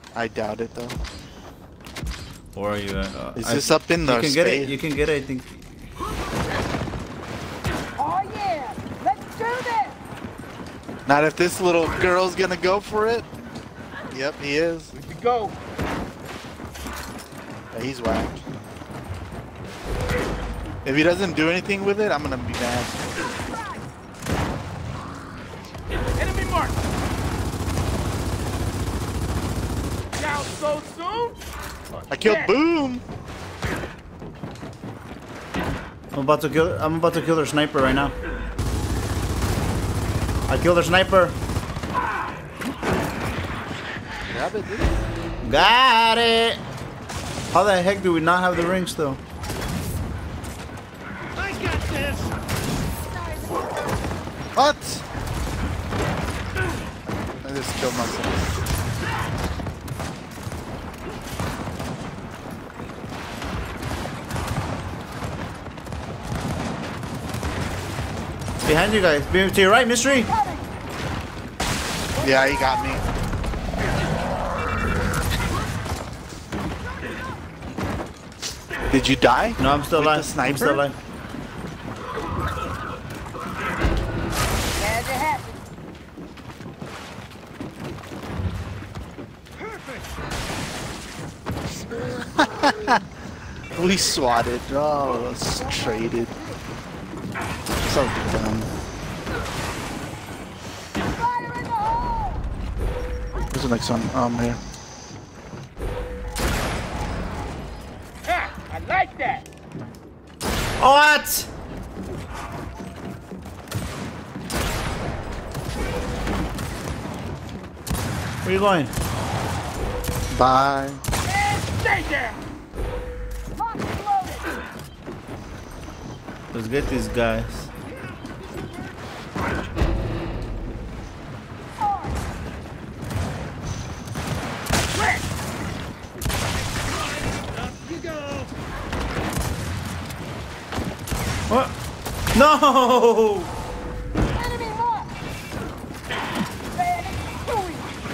I doubt it though. Where are you at? Is this up in the You can get it. You can get it, I think. Oh yeah, let's do this. Not if this little girl's gonna go for it. Yep, he is. We can go. Yeah, he's whacked. If he doesn't do anything with it, I'm gonna be mad. Enemy mark. Down so soon? I killed Boom. I'm about to kill their sniper right now. I killed their sniper. Grab it, dude. Got it. How the heck do we not have the rings though? I got this. What? I just killed myself. Behind you guys. To your right, Mystery. Yeah, he got me. Did you die? No, I'm still With alive. the sniper? I'm still alive. Glad you're happy. We swatted. Oh, that's traded. So dumb. Fire in the hole. Where's the next one? Here. Ha! I like that. What? Where you going? Bye. And stay there. Box loaded. Let's get these guys. Quick. Up you go. What? No! Enemy mark. Bad Chewie.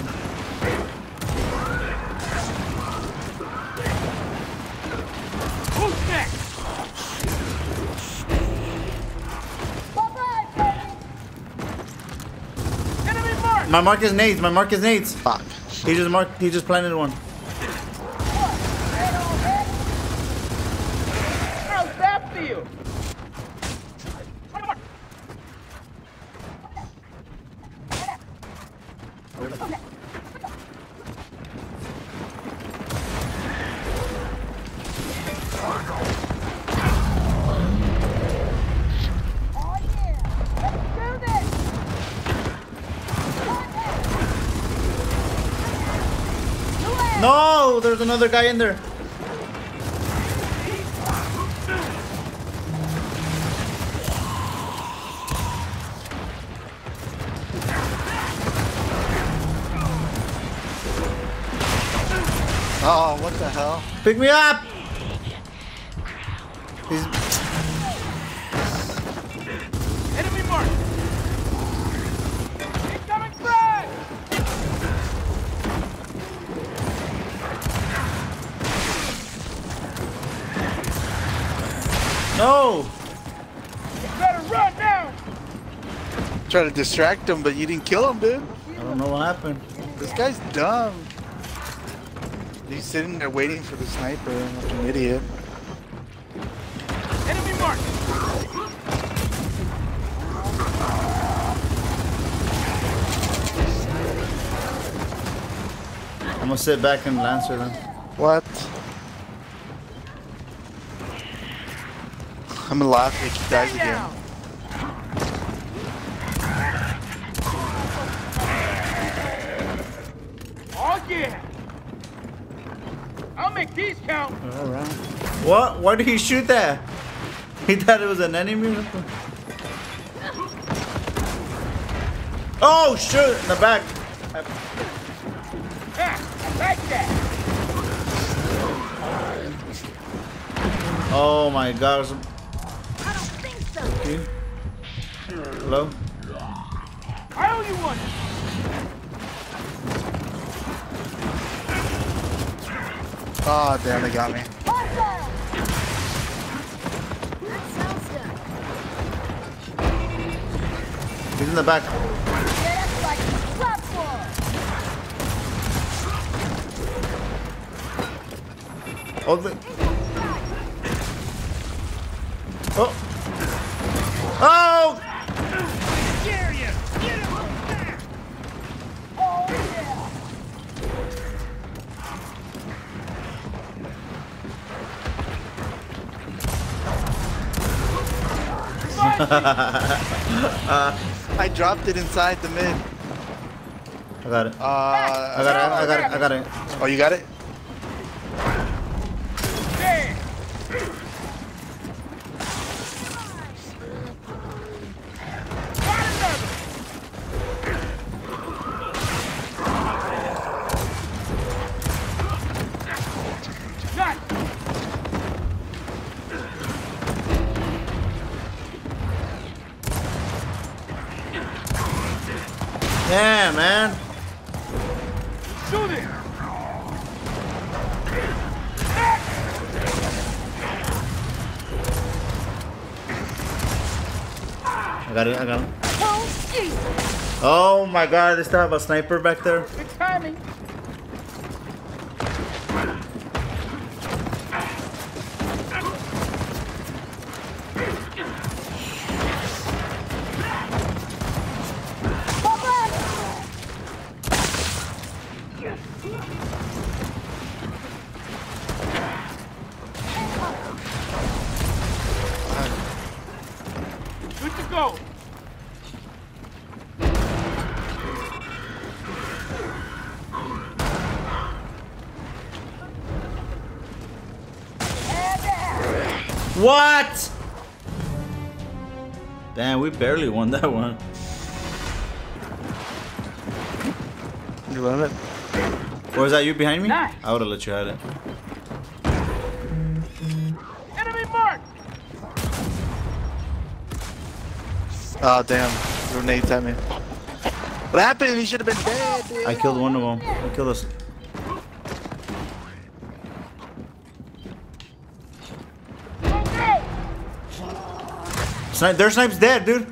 Who's next? Bye-bye, baby. Enemy mark. My mark is nades. My mark is nades. Fuck. He just planted one. Red on red. How's that feel? Oh yeah, let's do this. Contact. No! There's another guy in there. Oh, what the hell? Pick me up! He's... Enemy mark. Incoming frag. No! You better run now. Try to distract him, but you didn't kill him, dude. I don't know what happened. This guy's dumb. He's sitting there waiting for the sniper like an idiot. Enemy mark. I'm gonna sit back and answer them. What? I'm gonna laugh if he dies Stay again. down. Oh yeah. I'll make these count. Alright. What? Why did he shoot that? He thought it was an enemy or something? Oh, shoot! In the back. Ha! I like that. Oh my gosh. I don't think so. Hello? I owe you one. Oh, damn, they got me. Hostile! That sounds good. He's in the back. Get up like a platform! Oh, the... Oh! Oh! Oh yeah! I dropped it inside the mid. I got it. I got it. Oh, you got it? Damn. Got another. Nice. Yeah, man. Shoot it. I got it. Oh, Jesus! Oh my god, they still have a sniper back there. Good timing. Good to go. What? Damn, we barely won that one. You love it? Or was that you behind me? Nice. I would have let you have it. Enemy mark. Oh, damn. Grenades at me. What happened? He should have been dead, dude. I killed one of them. I killed us. Okay. Their snipe's dead, dude.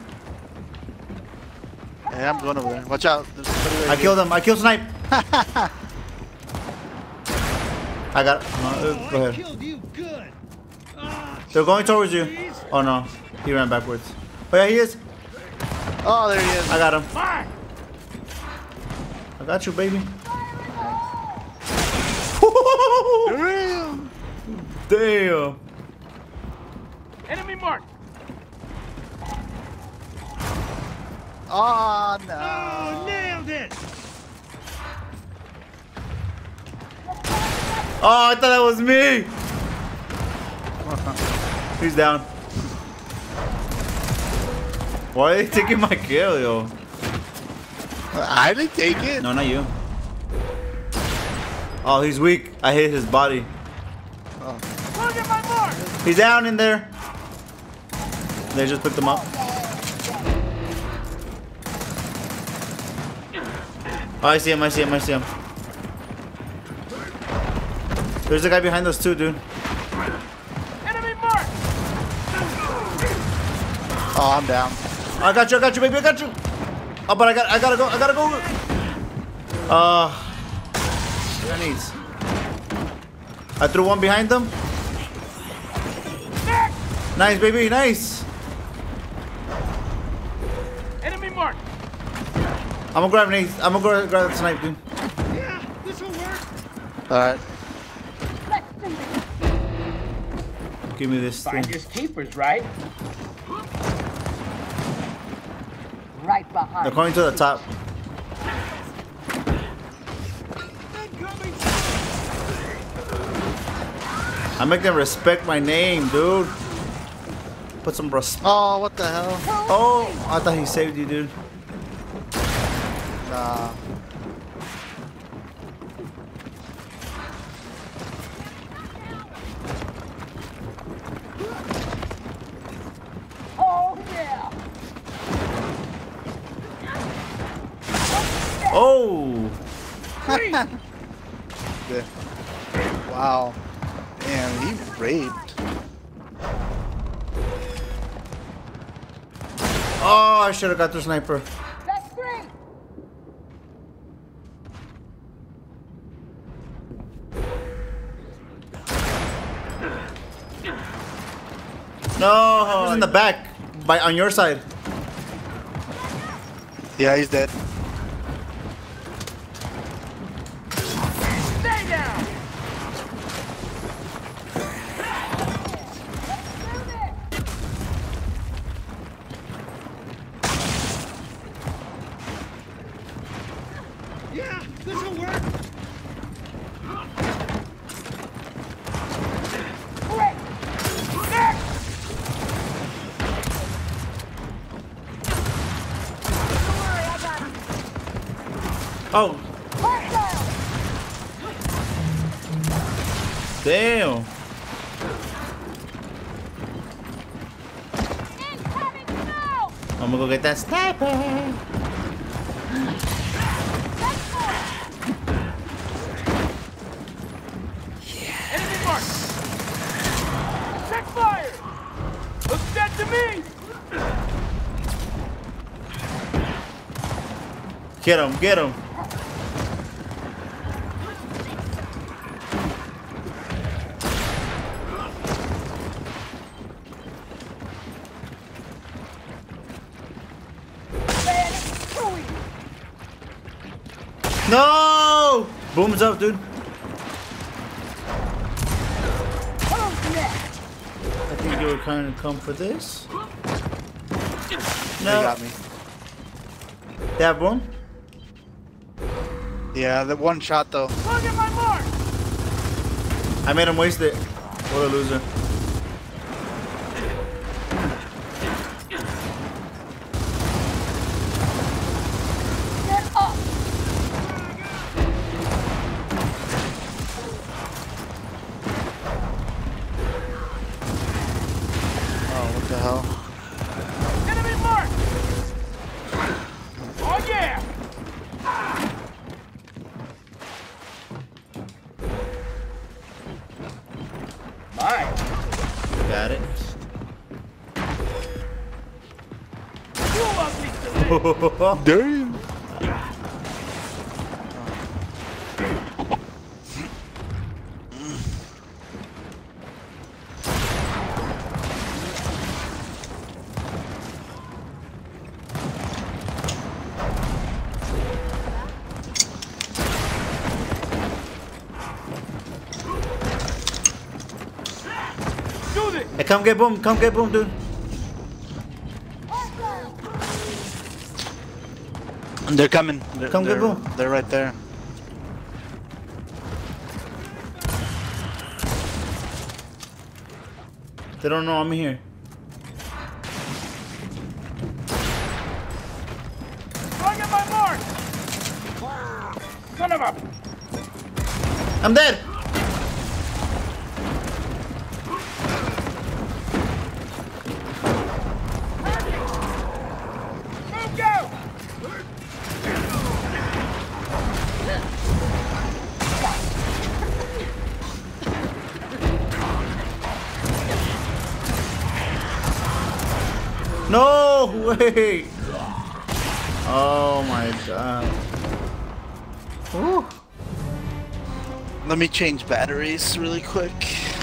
Hey, I'm going over there. Watch out. There's somebody right I here. killed him. I killed snipe. I got. Go ahead. Killed you good. They're going towards you. Oh no, he ran backwards. Oh yeah, he is. Oh, there he is. I got him. Fire. I got you, baby. Damn. Damn. Enemy mark. Oh, no. Oh, nailed it. Oh, I thought that was me. He's down. Why are they taking my kill, yo? I didn't take it. No, not you. Oh, he's weak. I hit his body. Look at my mark. He's down in there. They just picked him up. Oh, I see him. I see him. I see him. There's a guy behind us too, dude. Enemy mark. Oh, I'm down. I got you, baby. I got you. Oh, but I gotta go. I gotta go. Grenades. I threw one behind them. Nice, baby. Nice. Enemy mark. I'm gonna grab nades. I'm gonna grab that snipe, dude. Yeah, this will work. All right. Let's do this! Give me this thing. Finders keepers, right? Right behind. They're coming to the top. I make them respect my name, dude. Put some respect. Oh, what the hell? Oh, I thought he saved you, dude. Nah. Oh yeah! Oh, Yeah. Wow. Damn, he raped. Oh, I should have got the sniper. That's great. No, he's in the back, on your side. Yeah, he's dead. Stay down! Yeah, this'll work. Great. Next! Don't worry, I got him. Oh, Hostile. damn. Incoming snow. I'm gonna go get that sniper. That's more. Enemy marked! Check fire! Looks dead to me! Get him, get him. Man, Chewie. No! Boom's up, dude. Who's next? I think you were kind of come for this. They No. got me. That boom? Yeah, the one shot though. Look at my mark! I made him waste it. What a loser. Get up. Oh, what the hell? Enemy marked! Oh yeah! Mine. Got it. You ugly silly! Damn. Do this! Hey, come get boom, dude. Hostile. They're coming. Come get boom. They're right there. They don't know I'm here. Look at my mark! Son of a... I'm dead. Move, go! No way. Oh my god. Whew. Let me change batteries really quick.